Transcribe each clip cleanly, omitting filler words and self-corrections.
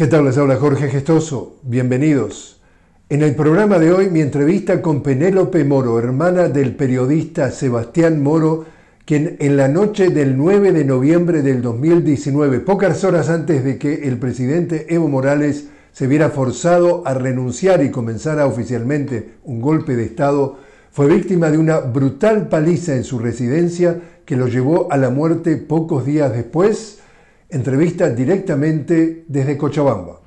¿Qué tal? Les habla Jorge Gestoso. Bienvenidos. En el programa de hoy, mi entrevista con Penélope Moro, hermana del periodista Sebastián Moro, quien en la noche del 9 de noviembre del 2019, pocas horas antes de que el presidente Evo Morales se viera forzado a renunciar y comenzara oficialmente un golpe de Estado, fue víctima de una brutal paliza en su residencia que lo llevó a la muerte pocos días después. Entrevista directamente desde Cochabamba.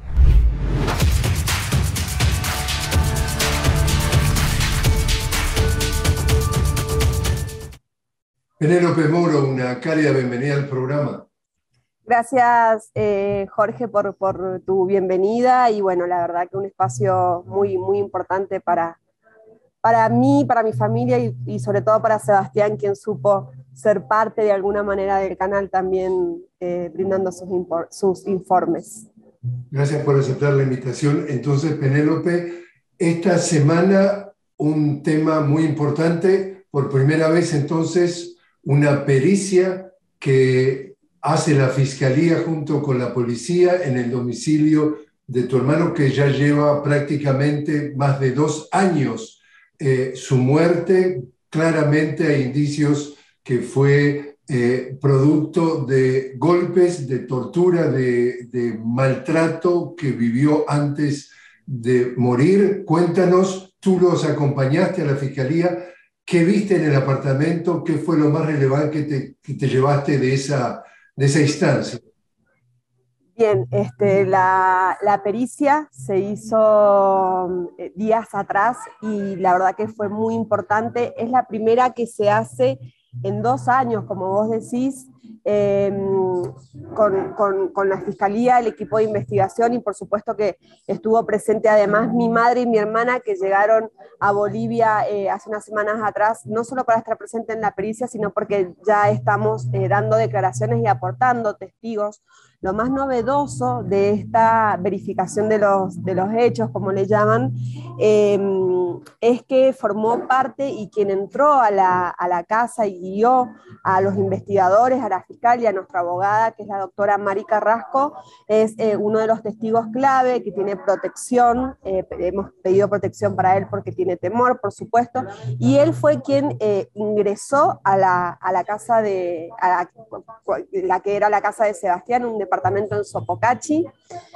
Penélope Moro, una cálida bienvenida al programa. Gracias, Jorge, por tu bienvenida y bueno, la verdad que un espacio muy importante para mí, para mi familia y sobre todo para Sebastián, quien supo ser parte de alguna manera del canal también brindando sus informes. Gracias por aceptar la invitación. Entonces, Penélope, esta semana un tema muy importante, por primera vez entonces una pericia que hace la Fiscalía junto con la policía en el domicilio de tu hermano, que ya lleva prácticamente más de 2 años. Su muerte, claramente hay indicios que fue producto de golpes, de tortura, de maltrato que vivió antes de morir. Cuéntanos, tú los acompañaste a la Fiscalía, ¿qué viste en el apartamento? ¿Qué fue lo más relevante que te llevaste de esa instancia? Bien, la pericia se hizo días atrás y la verdad que fue muy importante. Es la primera que se hace en 2 años, como vos decís, eh, con la Fiscalía, el equipo de investigación y por supuesto que estuvo presente además mi madre y mi hermana que llegaron a Bolivia hace unas semanas atrás, no solo para estar presente en la pericia, sino porque ya estamos dando declaraciones y aportando testigos. Lo más novedoso de esta verificación de los hechos, como le llaman, es que formó parte y quien entró a la casa y guió a los investigadores, a la fiscal y a nuestra abogada, que es la doctora Mari Carrasco, es uno de los testigos clave que tiene protección. Hemos pedido protección para él porque tiene temor, por supuesto, y él fue quien ingresó a la casa la que era la casa de Sebastián, un departamento en Sopocachi,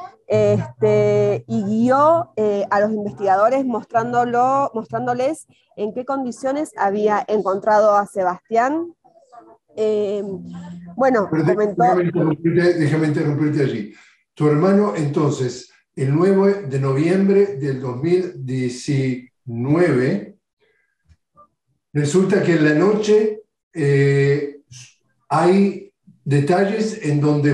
y guió a los investigadores mostrándoles en qué condiciones había encontrado a Sebastián. Bueno, Pero comentó... déjame interrumpirte allí. Tu hermano, entonces, el 9 de noviembre del 2019, resulta que en la noche hay detalles en donde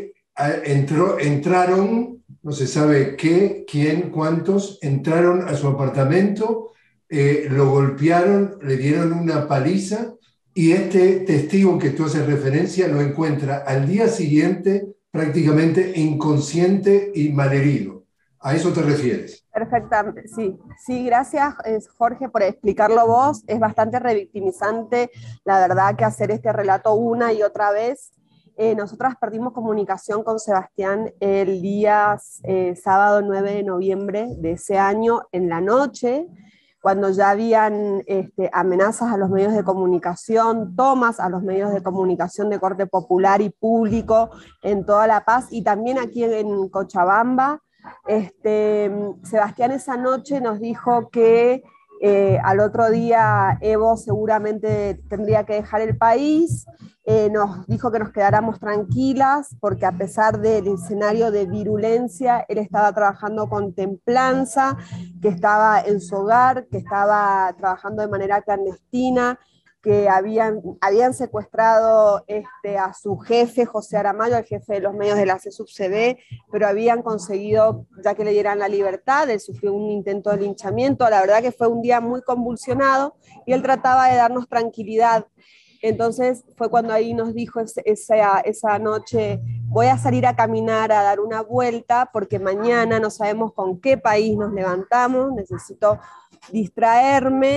entraron, no se sabe qué, quién, cuántos, entraron a su apartamento, lo golpearon, le dieron una paliza. Y este testigo que tú haces referencia lo encuentra al día siguiente prácticamente inconsciente y malherido. ¿A eso te refieres? Perfectamente, sí, gracias Jorge por explicarlo vos. Es bastante revictimizante, la verdad, que hacer este relato una y otra vez. Nosotras perdimos comunicación con Sebastián el día sábado 9 de noviembre de ese año en la noche, cuando ya habían amenazas a los medios de comunicación, tomas a los medios de comunicación de corte popular y público en toda La Paz y también aquí en Cochabamba. Sebastián esa noche nos dijo que al otro día Evo seguramente tendría que dejar el país. Nos dijo que nos quedáramos tranquilas porque a pesar del escenario de virulencia, él estaba trabajando con templanza, que estaba en su hogar, que estaba trabajando de manera clandestina, que habían secuestrado a su jefe, José Aramayo, el jefe de los medios de la CSUB-CD, pero habían conseguido ya que le dieran la libertad. Él sufrió un intento de linchamiento. La verdad que fue un día muy convulsionado y él trataba de darnos tranquilidad. Entonces fue cuando ahí nos dijo esa noche: voy a salir a caminar, a dar una vuelta, porque mañana no sabemos con qué país nos levantamos, necesito distraerme.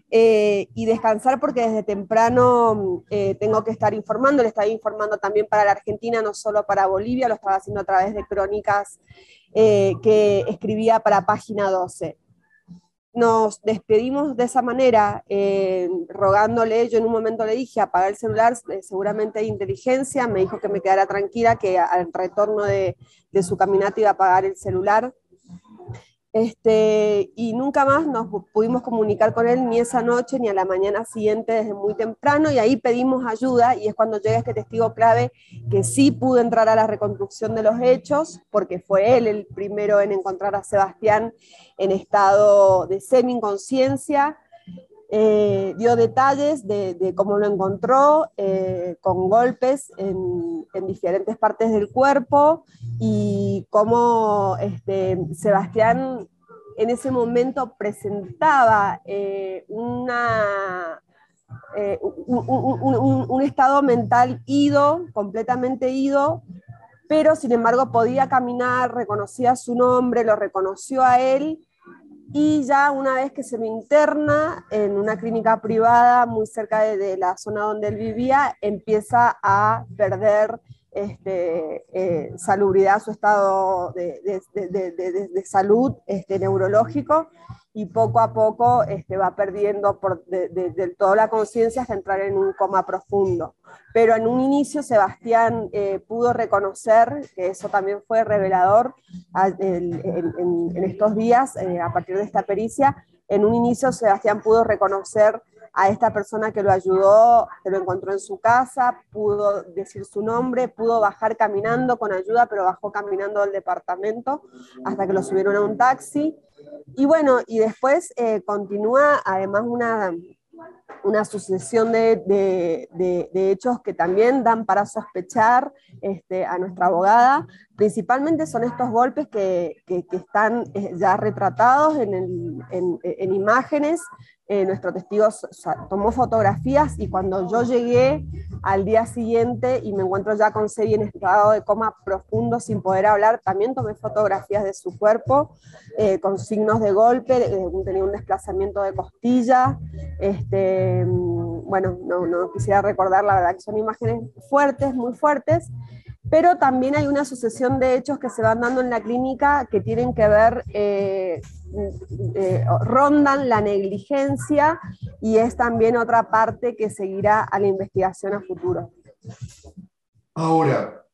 y descansar porque desde temprano tengo que estar informando, le estaba informando también para la Argentina, no solo para Bolivia, lo estaba haciendo a través de crónicas que escribía para Página 12. Nos despedimos de esa manera, rogándole, yo en un momento le dije, apagar el celular, seguramente de inteligencia, me dijo que me quedara tranquila, que al retorno de su caminata iba a apagar el celular. Y nunca más nos pudimos comunicar con él ni esa noche ni a la mañana siguiente desde muy temprano, y ahí pedimos ayuda, y es cuando llega este testigo clave que sí pudo entrar a la reconstrucción de los hechos, porque fue él el primero en encontrar a Sebastián en estado de semi-inconsciencia. Dio detalles de cómo lo encontró, con golpes en diferentes partes del cuerpo, y cómo Sebastián en ese momento presentaba un estado mental ido, completamente ido, pero sin embargo podía caminar, reconocía su nombre, lo reconoció a él. Y ya una vez que se me interna en una clínica privada muy cerca de la zona donde él vivía, empieza a perder salubridad, su estado de salud neurológico, y poco a poco va perdiendo del todo la conciencia hasta entrar en un coma profundo. Pero en un inicio Sebastián pudo reconocer, que eso también fue revelador en estos días, a partir de esta pericia, en un inicio Sebastián pudo reconocer a esta persona que lo ayudó, que lo encontró en su casa, pudo decir su nombre, pudo bajar caminando con ayuda, pero bajó caminando del departamento hasta que lo subieron a un taxi. Y bueno, y después continúa además una sucesión de hechos que también dan para sospechar a nuestra abogada. Principalmente son estos golpes que están ya retratados en imágenes. Nuestro testigo tomó fotografías, y cuando yo llegué al día siguiente y me encuentro ya con Sebi en estado de coma profundo sin poder hablar, también tomé fotografías de su cuerpo con signos de golpe, tenía un desplazamiento de costilla. Bueno, no quisiera recordar, la verdad que son imágenes fuertes, muy fuertes, pero también hay una sucesión de hechos que se van dando en la clínica que tienen que ver, rondan la negligencia, y es también otra parte que seguirá a la investigación a futuro. Ahora,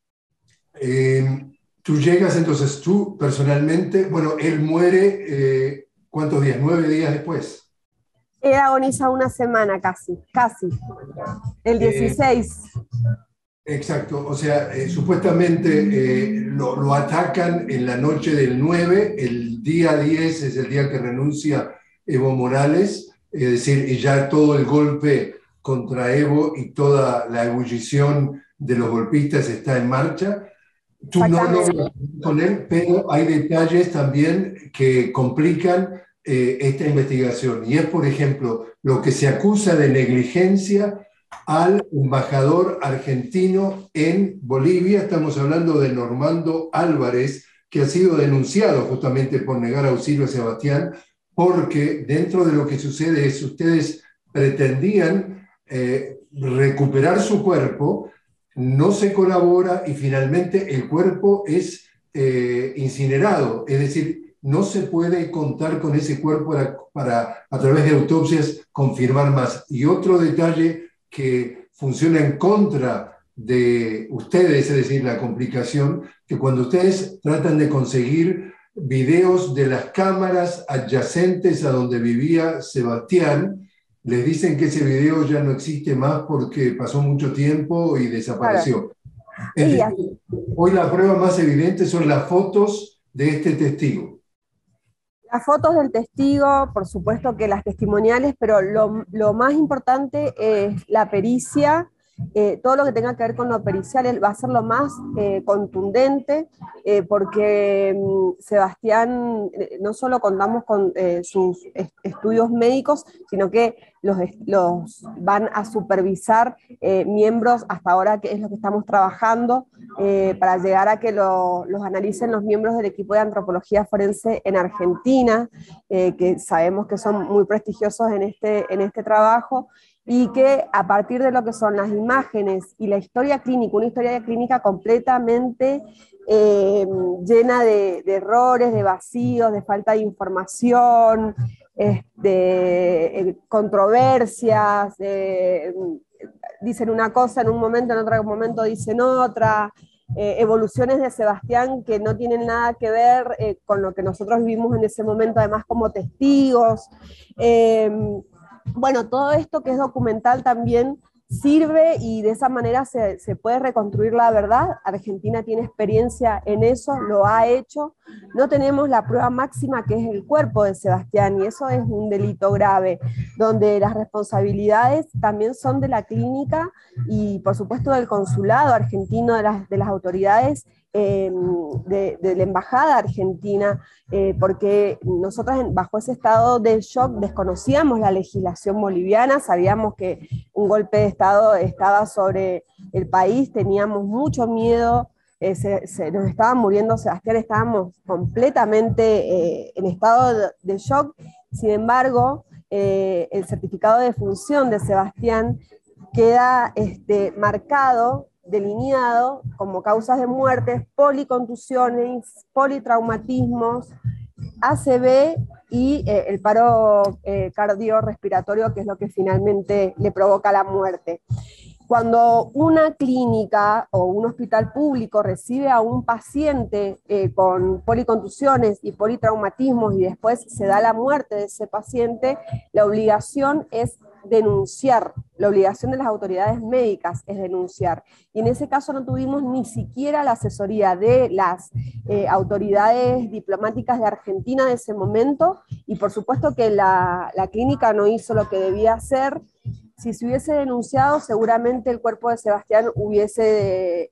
tú llegas entonces, tú personalmente, bueno, él muere, ¿cuántos días? 9 días después. Él agoniza una semana casi, el 16. Exacto, o sea, supuestamente lo atacan en la noche del 9, el día 10 es el día que renuncia Evo Morales, es decir, y ya todo el golpe contra Evo y toda la ebullición de los golpistas está en marcha. Tú no lo ves con él, pero hay detalles también que complican esta investigación. Y es, por ejemplo, lo que se acusa de negligencia al embajador argentino en Bolivia. Estamos hablando de Normando Álvarez, que ha sido denunciado justamente por negar auxilio a Sebastián, porque dentro de lo que sucede es ustedes pretendían recuperar su cuerpo, no se colabora y finalmente el cuerpo es incinerado, es decir, no se puede contar con ese cuerpo para a través de autopsias confirmar más. Y otro detalle que funciona en contra de ustedes, es decir, la complicación, que cuando ustedes tratan de conseguir videos de las cámaras adyacentes a donde vivía Sebastián, les dicen que ese video ya no existe más porque pasó mucho tiempo y desapareció. Claro. Es decir, hoy la prueba más evidente son las fotos de este testigo. Las fotos del testigo, por supuesto que las testimoniales, pero lo más importante es la pericia. Todo lo que tenga que ver con lo pericial va a ser lo más contundente, porque Sebastián, no solo contamos con sus estudios médicos, sino que los van a supervisar miembros, hasta ahora que es lo que estamos trabajando, para llegar a que los analicen los miembros del equipo de antropología forense en Argentina, que sabemos que son muy prestigiosos en este trabajo, y que a partir de lo que son las imágenes y la historia clínica, una historia clínica completamente llena de errores, de vacíos, de falta de información, controversias, dicen una cosa en un momento, en otro momento dicen otra, evoluciones de Sebastián que no tienen nada que ver con lo que nosotros vivimos en ese momento, además como testigos. Bueno, todo esto que es documental también sirve y de esa manera se puede reconstruir la verdad. Argentina tiene experiencia en eso, lo ha hecho. No tenemos la prueba máxima que es el cuerpo de Sebastián, y eso es un delito grave, donde las responsabilidades también son de la clínica y por supuesto del consulado argentino, de las autoridades, de la embajada argentina, porque nosotros bajo ese estado de shock desconocíamos la legislación boliviana, sabíamos que un golpe de Estado estaba sobre el país, teníamos mucho miedo, nos estaban muriendo Sebastián, estábamos completamente en estado de shock. Sin embargo, el certificado de defunción de Sebastián queda marcado, delineado como causas de muerte, policontusiones, politraumatismos, ACV y el paro cardiorrespiratorio, que es lo que finalmente le provoca la muerte. Cuando una clínica o un hospital público recibe a un paciente con policontusiones y politraumatismos y después se da la muerte de ese paciente, la obligación es denunciar, la obligación de las autoridades médicas es denunciar. Y en ese caso no tuvimos ni siquiera la asesoría de las autoridades diplomáticas de Argentina de ese momento, y por supuesto que la clínica no hizo lo que debía hacer. Si se hubiese denunciado, seguramente el cuerpo de Sebastián hubiese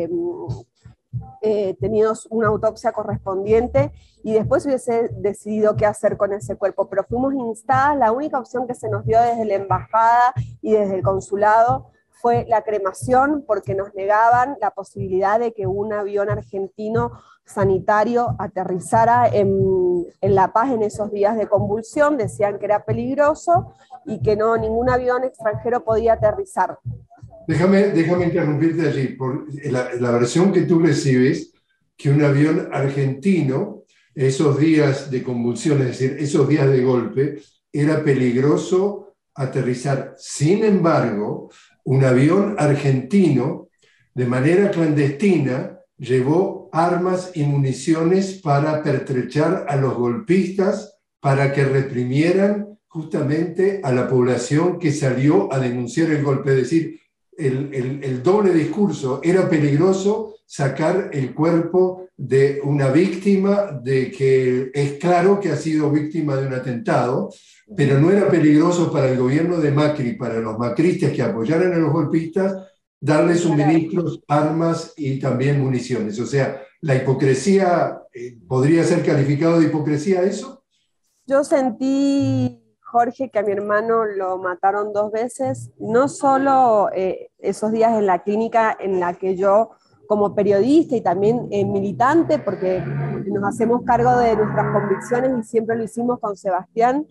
tenido una autopsia correspondiente y después hubiese decidido qué hacer con ese cuerpo. Pero fuimos instadas, la única opción que se nos dio desde la embajada y desde el consulado fue la cremación, porque nos negaban la posibilidad de que un avión argentino sanitario aterrizara en La Paz en esos días de convulsión. Decían que era peligroso y que no, ningún avión extranjero podía aterrizar. Déjame interrumpirte allí. Por la versión que tú recibes, que un avión argentino, esos días de convulsión, es decir, esos días de golpe, era peligroso aterrizar. Sin embargo, un avión argentino, de manera clandestina, llevó armas y municiones para pertrechar a los golpistas, para que reprimieran justamente a la población que salió a denunciar el golpe. Es decir, el doble discurso: era peligroso sacar el cuerpo de una víctima, de que es claro que ha sido víctima de un atentado, pero no era peligroso para el gobierno de Macri, para los macristas que apoyaran a los golpistas, darles suministros, armas y también municiones. O sea, la hipocresía, ¿podría ser calificado de hipocresía eso? Yo sentí, Jorge, que a mi hermano lo mataron 2 veces, no solo esos días en la clínica en la que yo, como periodista y también militante, porque nos hacemos cargo de nuestras convicciones y siempre lo hicimos con Sebastián,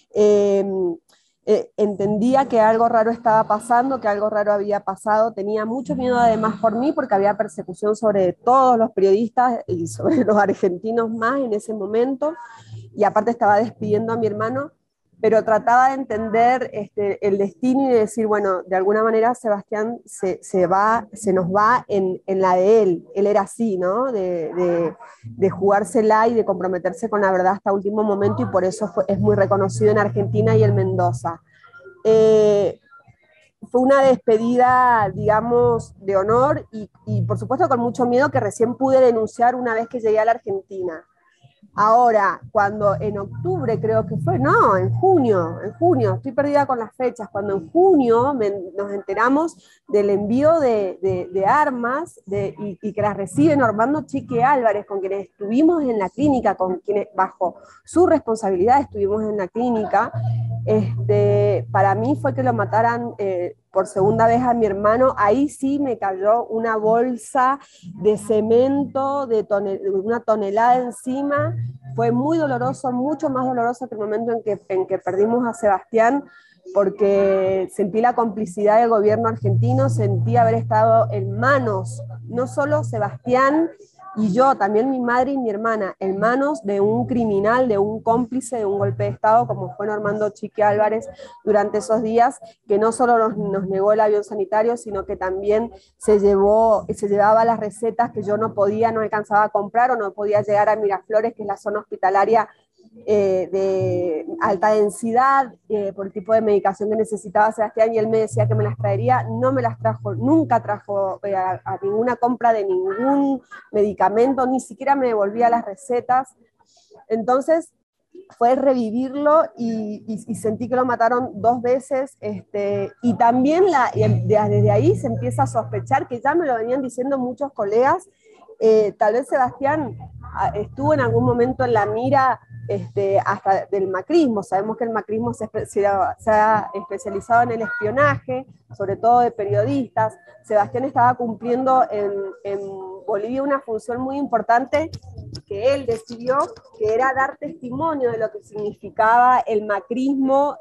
entendía que algo raro estaba pasando, que algo raro había pasado. Tenía mucho miedo además por mí, porque había persecución sobre todos los periodistas y sobre los argentinos más en ese momento, y aparte estaba despidiendo a mi hermano, pero trataba de entender el destino y de decir, bueno, de alguna manera Sebastián se nos va en la de él era así, ¿no? De jugársela y de comprometerse con la verdad hasta último momento, y por eso es muy reconocido en Argentina y en Mendoza. Fue una despedida, digamos, de honor y por supuesto con mucho miedo, que recién pude denunciar una vez que llegué a la Argentina. Ahora, cuando en octubre creo que fue, no, en junio, estoy perdida con las fechas, cuando en junio nos enteramos del envío de armas y que las recibe Normando Chiqui Álvarez, con quienes estuvimos en la clínica, con quienes bajo su responsabilidad estuvimos en la clínica, Para mí fue que lo mataran por segunda vez a mi hermano. Ahí sí me cayó una bolsa de cemento de una tonelada encima. Fue muy doloroso, mucho más doloroso que el momento en que perdimos a Sebastián, porque sentí la complicidad del gobierno argentino, sentí haber estado en manos, no solo Sebastián y yo, también mi madre y mi hermana, en manos de un criminal, de un cómplice de un golpe de Estado, como fue Normando Chiqui Álvarez durante esos días, que no solo nos negó el avión sanitario, sino que también se llevaba las recetas que yo no podía, no alcanzaba a comprar, o no podía llegar a Miraflores, que es la zona hospitalaria de alta densidad, por el tipo de medicación que necesitaba Sebastián, y él me decía que me las traería. No me las trajo, nunca trajo a ninguna compra de ningún medicamento, ni siquiera me devolvía las recetas. Entonces fue revivirlo, y sentí que lo mataron 2 veces, y también desde ahí se empieza a sospechar, que ya me lo venían diciendo muchos colegas, tal vez Sebastián estuvo en algún momento en la mira hasta del macrismo. Sabemos que el macrismo se ha especializado en el espionaje, sobre todo de periodistas. Sebastián estaba cumpliendo en Bolivia una función muy importante que él decidió, que era dar testimonio de lo que significaba el macrismo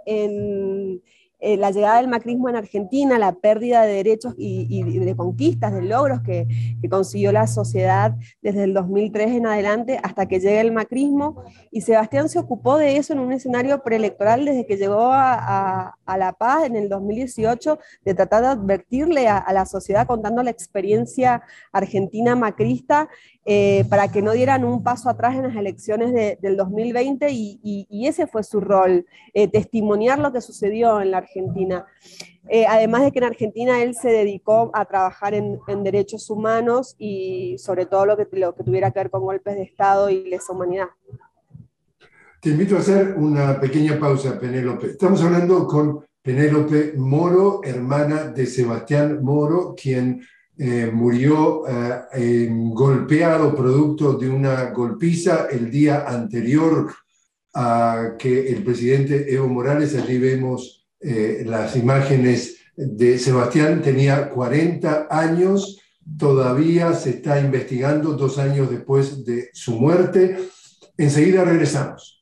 la llegada del macrismo en Argentina, la pérdida de derechos y de conquistas, de logros que consiguió la sociedad desde el 2003 en adelante hasta que llega el macrismo. Y Sebastián se ocupó de eso en un escenario preelectoral desde que llegó a La Paz en el 2018, de tratar de advertirle a la sociedad, contando la experiencia argentina macrista, para que no dieran un paso atrás en las elecciones del 2020, y ese fue su rol, testimoniar lo que sucedió en la Argentina. Además de que en Argentina él se dedicó a trabajar en derechos humanos, y sobre todo lo que tuviera que ver con golpes de Estado y lesa humanidad. Te invito a hacer una pequeña pausa, Penélope. Estamos hablando con Penélope Moro, hermana de Sebastián Moro, quien murió golpeado producto de una golpiza el día anterior a que el presidente Evo Morales. Allí vemos las imágenes de Sebastián. Tenía 40 años, todavía se está investigando 2 años después de su muerte. Enseguida regresamos.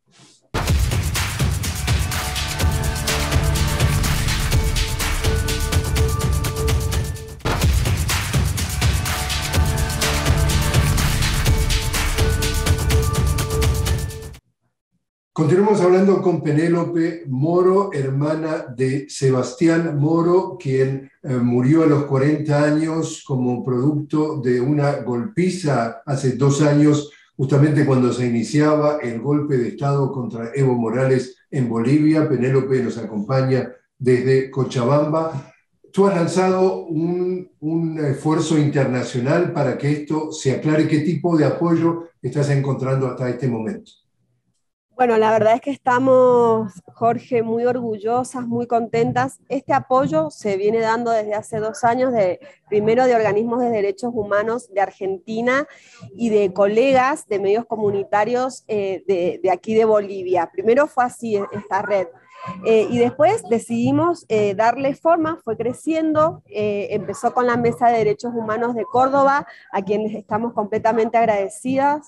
Continuamos hablando con Penélope Moro, hermana de Sebastián Moro, quien murió a los 40 años como producto de una golpiza hace 2 años, justamente cuando se iniciaba el golpe de Estado contra Evo Morales en Bolivia. Penélope nos acompaña desde Cochabamba. Tú has lanzado un esfuerzo internacional para que esto se aclare. ¿Qué tipo de apoyo estás encontrando hasta este momento? Bueno, la verdad es que estamos, Jorge, muy orgullosas, muy contentas. Este apoyo se viene dando desde hace 2 años, primero de organismos de derechos humanos de Argentina y de colegas de medios comunitarios de aquí de Bolivia. Primero fue así esta red. Y después decidimos darle forma, fue creciendo, empezó con la Mesa de Derechos Humanos de Córdoba, a quienes estamos completamente agradecidas,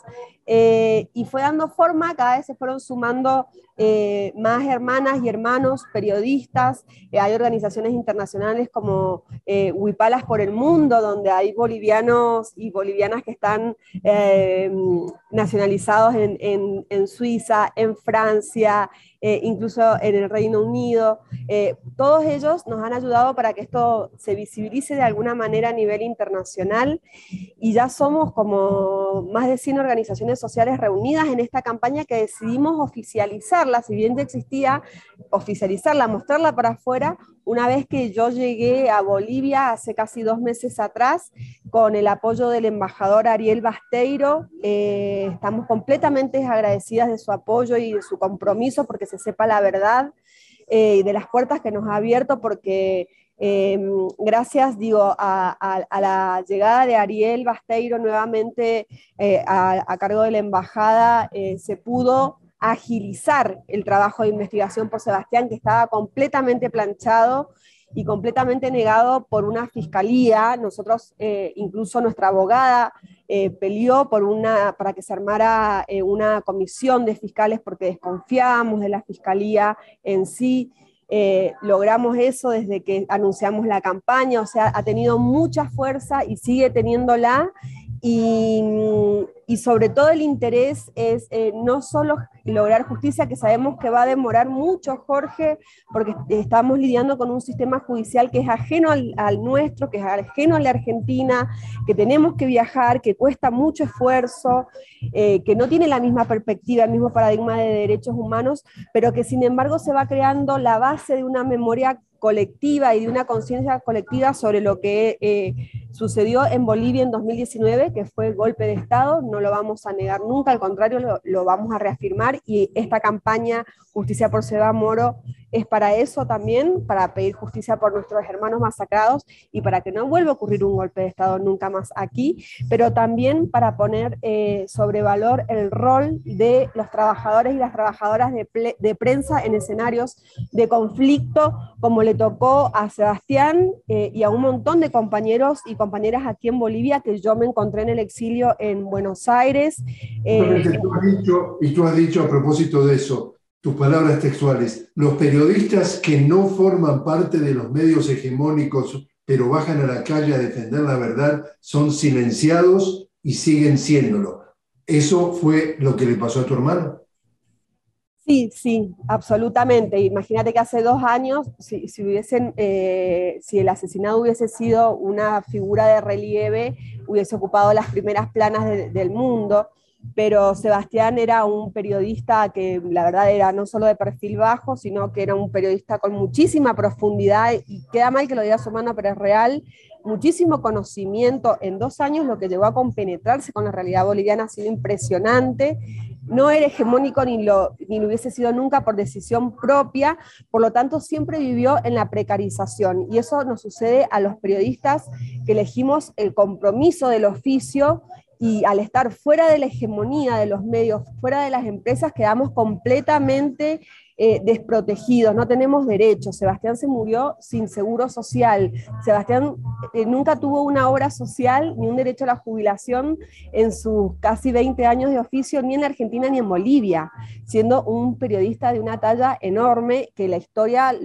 y fue dando forma. Cada vez se fueron sumando más hermanas y hermanos, periodistas. Hay organizaciones internacionales como Huipalas por el Mundo, donde hay bolivianos y bolivianas que están nacionalizados en Suiza, en Francia, incluso en el Reino Unido. Todos ellos nos han ayudado para que esto se visibilice de alguna manera a nivel internacional, y ya somos como más de 100 organizaciones sociales reunidas en esta campaña, que decidimos oficializarla, si bien ya existía, oficializarla, mostrarla para afuera, una vez que yo llegué a Bolivia hace casi 2 meses atrás, con el apoyo del embajador Ariel Basteiro. Estamos completamente agradecidas de su apoyo y de su compromiso, porque se sepa la verdad, y de las puertas que nos ha abierto, porque gracias, digo, a la llegada de Ariel Basteiro nuevamente a cargo de la embajada, se pudo agilizar el trabajo de investigación por Sebastián, que estaba completamente planchado y completamente negado por una fiscalía. Nosotros, incluso nuestra abogada, peleó para que se armara una comisión de fiscales porque desconfiábamos de la fiscalía en sí. Logramos eso desde que anunciamos la campaña, o sea, ha tenido mucha fuerza y sigue teniéndola. Y sobre todo el interés es no solo lograr justicia, que sabemos que va a demorar mucho, Jorge, porque estamos lidiando con un sistema judicial que es ajeno al nuestro, que es ajeno a la Argentina, que tenemos que viajar, que cuesta mucho esfuerzo, que no tiene la misma perspectiva, el mismo paradigma de derechos humanos, pero que sin embargo se va creando la base de una memoria colectiva y de una conciencia colectiva sobre lo que sucedió en Bolivia en 2019, que fue el golpe de Estado. No lo vamos a negar nunca, al contrario, lo vamos a reafirmar, y esta campaña Justicia por Seba Moro es para eso también, para pedir justicia por nuestros hermanos masacrados y para que no vuelva a ocurrir un golpe de Estado nunca más aquí, pero también para poner sobre valor el rol de los trabajadores y las trabajadoras de prensa en escenarios de conflicto, como le tocó a Sebastián y a un montón de compañeros y compañeras aquí en Bolivia, que yo me encontré en el exilio en Buenos Aires. Tú has dicho a propósito de eso, tus palabras textuales, los periodistas que no forman parte de los medios hegemónicos, pero bajan a la calle a defender la verdad, son silenciados y siguen siéndolo. ¿Eso fue lo que le pasó a tu hermano? Sí, sí, absolutamente. Imagínate que hace 2 años, si el asesinado hubiese sido una figura de relieve, hubiese ocupado las primeras planas del mundo, pero Sebastián era un periodista que la verdad era no solo de perfil bajo, sino que era un periodista con muchísima profundidad, y queda mal que lo diga su hermano, pero es real, muchísimo conocimiento. En 2 años lo que llegó a compenetrarse con la realidad boliviana ha sido impresionante. No era hegemónico ni lo hubiese sido nunca por decisión propia, por lo tanto siempre vivió en la precarización, y eso nos sucede a los periodistas que elegimos el compromiso del oficio, y al estar fuera de la hegemonía de los medios, fuera de las empresas, quedamos completamente desprotegidos, no tenemos derechos. Sebastián se murió sin seguro social. Sebastián nunca tuvo una obra social ni un derecho a la jubilación en sus casi 20 años de oficio, ni en la Argentina ni en Bolivia, siendo un periodista de una talla enorme que la historia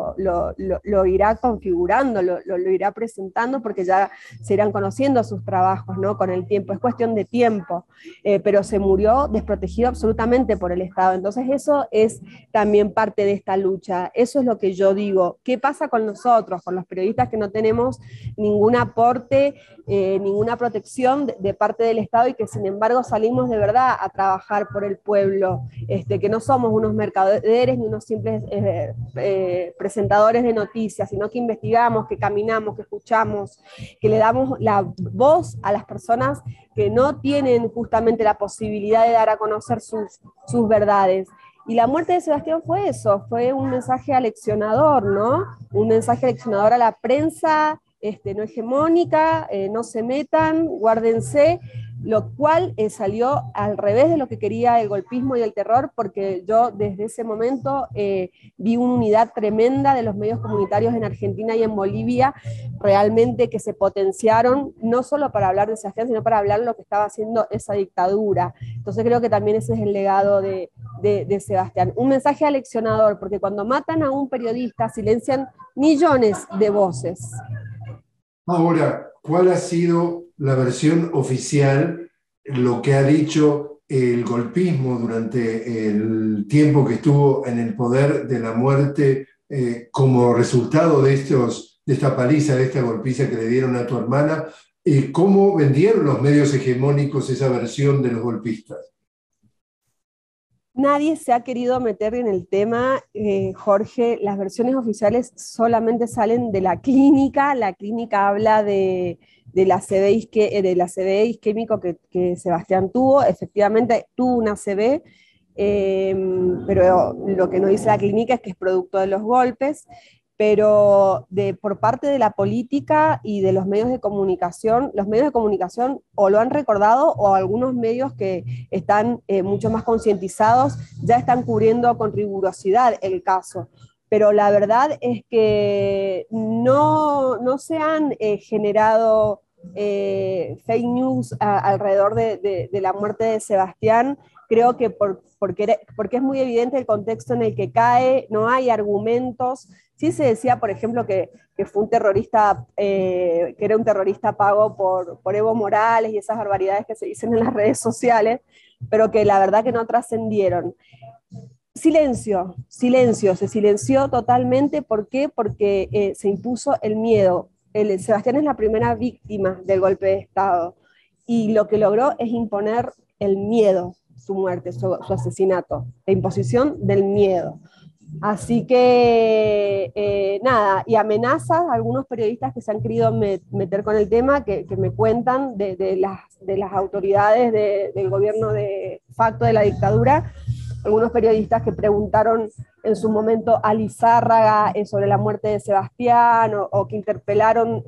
lo irá configurando, lo irá presentando, porque ya se irán conociendo sus trabajos, ¿no? Con el tiempo, es cuestión de tiempo, pero se murió desprotegido absolutamente por el Estado. Entonces eso es también parte de esta lucha. Eso es lo que yo digo. ¿Qué pasa con nosotros, con los periodistas que no tenemos ningún aporte, ninguna protección de parte del Estado, y que sin embargo salimos de verdad a trabajar por el pueblo, que no somos unos mercaderes ni unos simples presentadores de noticias, sino que investigamos, que caminamos, que escuchamos, que le damos la voz a las personas que no tienen justamente la posibilidad de dar a conocer sus verdades? Y la muerte de Sebastián fue eso, fue un mensaje aleccionador, ¿no? Un mensaje aleccionador a la prensa no hegemónica, no se metan, guárdense, lo cual salió al revés de lo que quería el golpismo y el terror, porque yo desde ese momento vi una unidad tremenda de los medios comunitarios en Argentina y en Bolivia, realmente, que se potenciaron, no solo para hablar de Sebastián, sino para hablar de lo que estaba haciendo esa dictadura. Entonces creo que también ese es el legado de Sebastián. Un mensaje aleccionador, porque cuando matan a un periodista silencian millones de voces. Ahora, ¿cuál ha sido la versión oficial, lo que ha dicho el golpismo durante el tiempo que estuvo en el poder, de la muerte como resultado de esta paliza, de esta golpiza que le dieron a tu hermana? ¿Cómo vendieron los medios hegemónicos esa versión de los golpistas? Nadie se ha querido meter en el tema, Jorge. Las versiones oficiales solamente salen de la clínica habla de la del ACV isquémico que Sebastián tuvo. Efectivamente tuvo un ACV, pero lo que nos dice la clínica es que es producto de los golpes. pero por parte de la política y de los medios de comunicación o lo han recordado o algunos medios que están mucho más concientizados ya están cubriendo con rigurosidad el caso. Pero la verdad es que no se han generado fake news alrededor de la muerte de Sebastián. Creo que porque es muy evidente el contexto en el que cae, no hay argumentos. Sí se decía, por ejemplo, que fue un terrorista, que era un terrorista pago por Evo Morales y esas barbaridades que se dicen en las redes sociales, pero que la verdad que no trascendieron. Silencio, se silenció totalmente. ¿Por qué? Porque se impuso el miedo. Sebastián es la primera víctima del golpe de Estado y lo que logró es imponer el miedo, su muerte, su asesinato, la imposición del miedo. Así que nada, y amenazas a algunos periodistas que se han querido meter con el tema, que me cuentan de las autoridades del gobierno de facto de la dictadura, algunos periodistas que preguntaron en su momento a Lizárraga sobre la muerte de Sebastián, o que interpelaron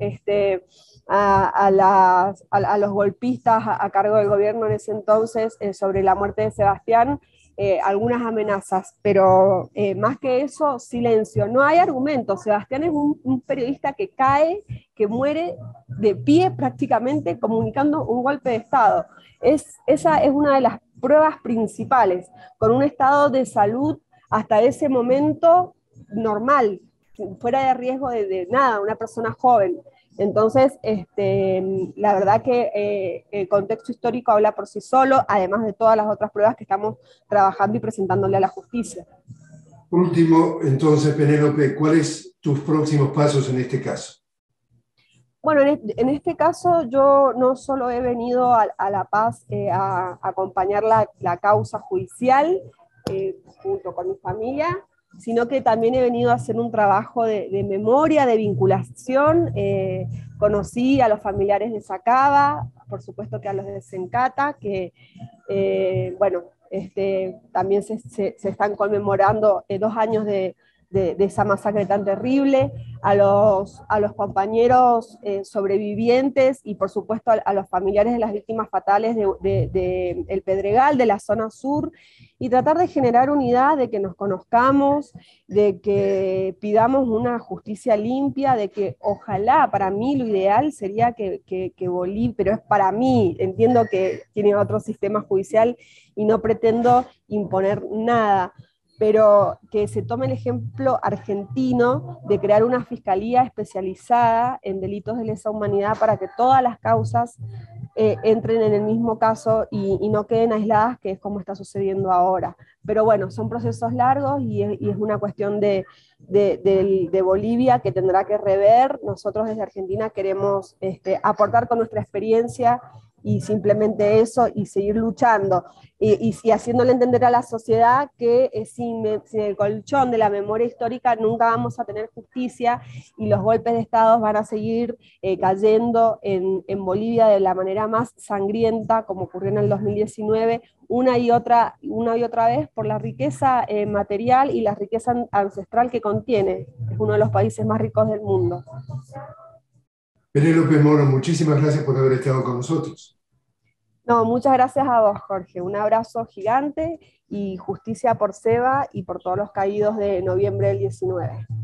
a los golpistas a cargo del gobierno en ese entonces sobre la muerte de Sebastián. Algunas amenazas, pero más que eso, silencio. No hay argumentos. Sebastián es un periodista que cae, que muere de pie prácticamente comunicando un golpe de Estado. Esa es una de las pruebas principales, con un estado de salud hasta ese momento normal, fuera de riesgo de nada, una persona joven. Entonces, la verdad que el contexto histórico habla por sí solo, además de todas las otras pruebas que estamos trabajando y presentándole a la justicia. Por último, entonces, Penélope, ¿cuáles tus próximos pasos en este caso? Bueno, en este caso yo no solo he venido a La Paz a acompañar la causa judicial junto con mi familia, sino que también he venido a hacer un trabajo de memoria, de vinculación. Conocí a los familiares de Sacaba, por supuesto que a los de Sencata, que bueno, también se están conmemorando 2 años de esa masacre tan terrible, a los compañeros sobrevivientes y por supuesto a los familiares de las víctimas fatales de El Pedregal, de la zona sur, y tratar de generar unidad, de que nos conozcamos, de que pidamos una justicia limpia, de que ojalá, para mí lo ideal sería que Bolivia, pero es para mí, entiendo que tiene otro sistema judicial y no pretendo imponer nada, pero que se tome el ejemplo argentino de crear una fiscalía especializada en delitos de lesa humanidad para que todas las causas entren en el mismo caso y no queden aisladas, que es como está sucediendo ahora. Pero bueno, son procesos largos y es una cuestión de Bolivia que tendrá que rever. Nosotros desde Argentina queremos aportar con nuestra experiencia y simplemente eso, y seguir luchando, y haciéndole entender a la sociedad que sin el colchón de la memoria histórica nunca vamos a tener justicia, y los golpes de Estado van a seguir cayendo en Bolivia de la manera más sangrienta, como ocurrió en el 2019, una y otra vez, por la riqueza material y la riqueza ancestral que contiene. Es uno de los países más ricos del mundo. Penélope Moro, muchísimas gracias por haber estado con nosotros. No, muchas gracias a vos, Jorge. Un abrazo gigante y justicia por Seba y por todos los caídos de noviembre del 19.